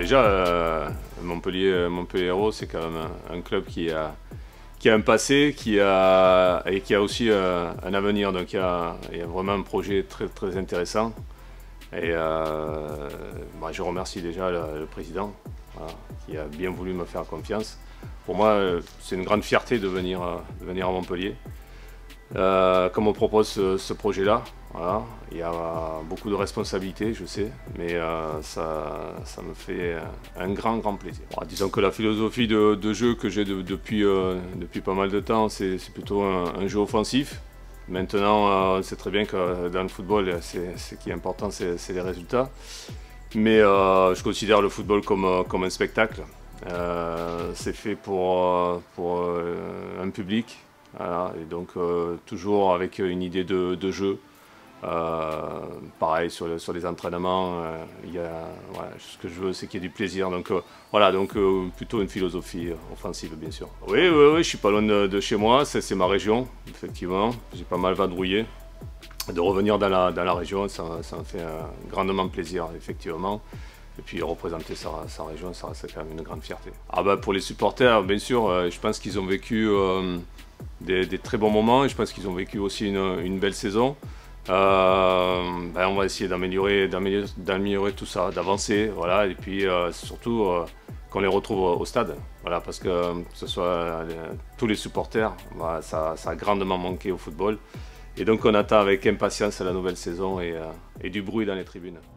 Déjà, Montpellier Hérault, c'est quand même un club qui a un passé et qui a aussi un avenir. Donc il y a vraiment un projet très, très intéressant. Et je remercie déjà le président, voilà, qui a bien voulu me faire confiance. Pour moi, c'est une grande fierté de venir à Montpellier. Comme on propose ce projet-là, voilà, il y a beaucoup de responsabilités, je sais, mais ça me fait un grand plaisir. Bon, disons que la philosophie de jeu que j'ai depuis pas mal de temps, c'est plutôt un jeu offensif. Maintenant, on sait très bien que dans le football, ce qui est important, c'est les résultats. Mais je considère le football comme un spectacle. C'est fait pour un public. Voilà, et donc toujours avec une idée de jeu. Pareil sur les entraînements, voilà, ce que je veux, c'est qu'il y ait du plaisir. Donc voilà, donc plutôt une philosophie offensive, bien sûr. Oui, je suis pas loin de chez moi, c'est ma région, effectivement. J'ai pas mal vadrouillé. De revenir dans la région, ça me fait grandement plaisir, effectivement. Et puis représenter sa région, ça reste quand même une grande fierté. Ah bah, pour les supporters, bien sûr, je pense qu'ils ont vécu des très bons moments et je pense qu'ils ont vécu aussi une belle saison. On va essayer d'améliorer tout ça, d'avancer, voilà, et puis surtout qu'on les retrouve au stade, voilà, parce que ce soit tous les supporters, voilà, ça a grandement manqué au football. Et donc on attend avec impatience la nouvelle saison et du bruit dans les tribunes.